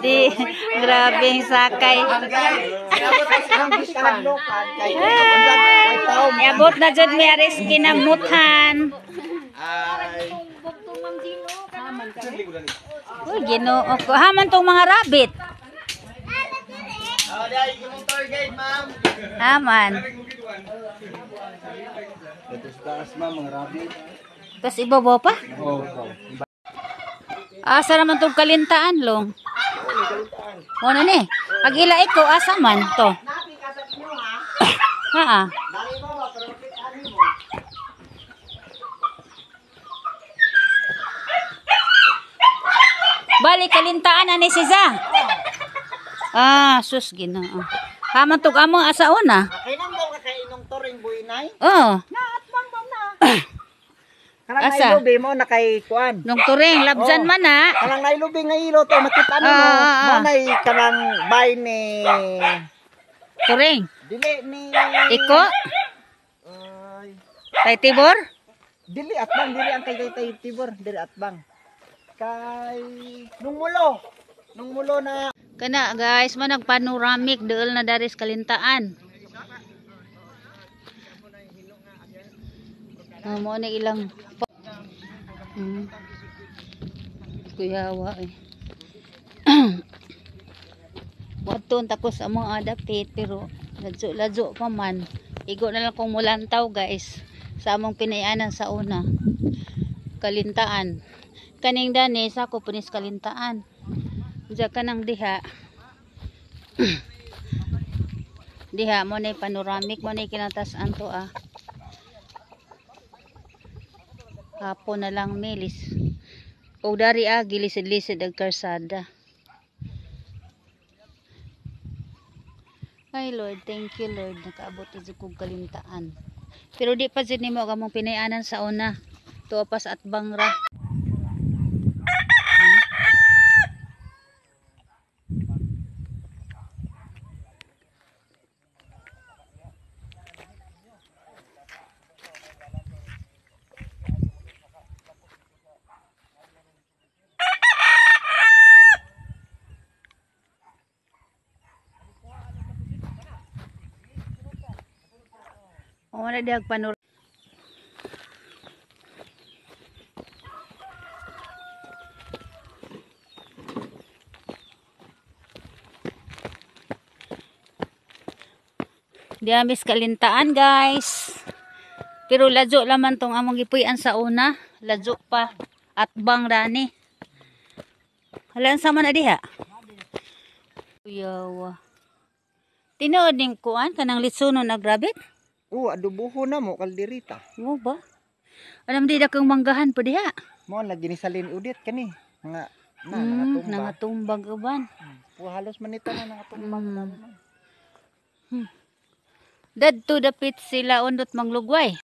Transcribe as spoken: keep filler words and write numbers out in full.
Di, grabe yung sakay. Iabot na dyan may aris kinamuthan. Uy, ginoo ko. Haman tong mga rabbit. Haman. Tapos ibabaw pa? Asa naman tong kalintaan, Long? O na ni. Pag-ila iko, asa man to? Ha? Balik kalintaan ani siya. Ah, sus ginoo. Haman tog amo asa una. Kailan daw ka kay inong toring buinay? Oh. Naatman ba na? Kalang Asa? nailubi mo na kay kuan. Nung turing labjan Oh. man na. Kalang nailubi nga ilo to makita mo. Ah, no. ah, ah. Manay kalang bay ni Turing. dili ni Iko, Ay, tay tibor. dili atbang dili ang kay tay tibor, dili atbang. Kay nung mulo. Nung mulo na Kana guys, manag panoramic deul na daris kalintaan. Oh, mo na ilang hmm. Kuyawa eh. Waton takos ang mga dapit pero ladso-ladso pa man. Igo na lang kung mulantaw guys sa among pinayanan sa una. Kalintaan. Kaning dani sa ko punis kalintaan. Diya ka nang diha. Diha mo na panoramic mo na kinatasan to ah. Hapon na lang milis. O dari ah gilisid-lisid ang karsada. Ay Lord, thank you Lord. Nakaabot ito kong kalintaan. Pero di pa din mo kamong pinayanan sa una. Tuwa pa sa atbangra. O na diag panor. Diamis kalintaan guys. Pero ladyo laman tong among gipuy-an sa una. Ladyo pa at bang rani. Halan sa man na diha. Uyawa. Tinuod ning kuan kanang litsunon na rabbit. oh, adubuho na mo kalderita. Mo ba? Alam di dakang manggahan pa diha. Mo na ginisalin udit kani. Nga na Hmm, nangatumba. nangatumbag uban. Hmm. Po halos manita na nangatumba. Hmm. Hmm. Dad to dapit sila undot manglugway.